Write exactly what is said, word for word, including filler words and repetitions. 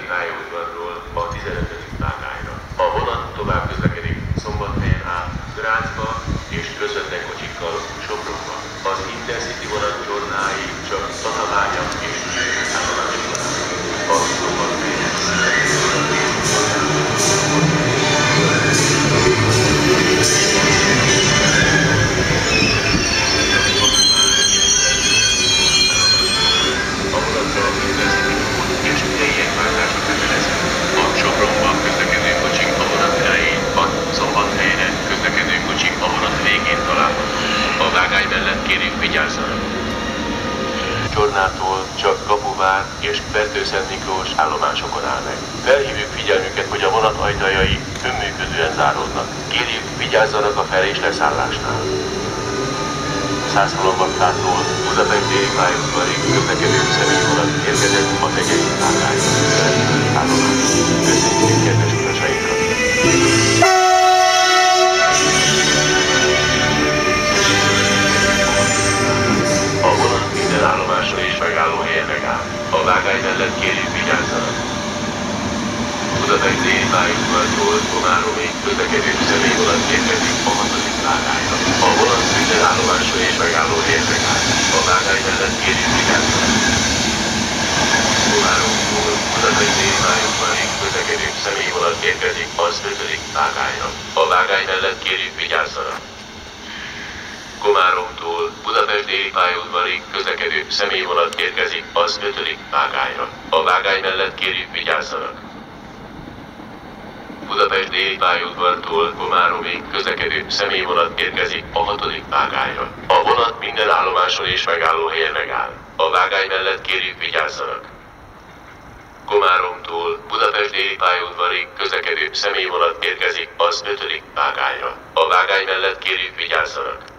pályaudvarról a tizenötödik vágányra. A vonat tovább közlekedik Szombathelyen át Grazba és közvetlen kocsikkal Sopronba. Az Intercity vonat csornái csak Tatabánya és Állomásokat. A Szombathelyen Csornától csak Kapuvár és Fertőszent Miklós állomásokon áll meg. Felhívjuk figyelmüket, hogy a vonat ajtajai önműködően záródnak. Kérjük, vigyázzanak a fel- és leszállásnál. Szászhalombattától Budapest déli pályaudvarig közlekedő személyvonat érkezett a Tegei vágányra. Állomás. Köszönjük kedves utasainkat! A vonat minden állomáson és megállóhelyen megáll. A vágány mellett kérjük, vigyázzanak! Budapest déli pályaudvartól Komáromig közlekedő személyvonat érkezik a hatodik vágányra. A vonat minden állomáson és megállóhelyen megáll. A vágány mellett kérjük, vigyázzanak! Komáromtól Budapest déli pályaudvarig közlekedő személyvonat érkezik az ötödik vágányra. A vágány mellett kérjük, vigyázzanak! Komáromtól Budapest déli pályaudvarig közlekedő személyvonat érkezik az ötödik vágányra. A vágány mellett kérjük, vigyázzanak! Budapest déli pályaudvartól Komáromig közlekedő személyvonat érkezik a hatodik vágányra. A vonat minden állomáson és megállóhelyen megáll. A vágány mellett kérjük, vigyázzanak! Komáromtól Budapest déli pályaudvarig közlekedő személyvonat érkezik az ötödik vágányra. A vágány mellett kérjük, vigyázzanak!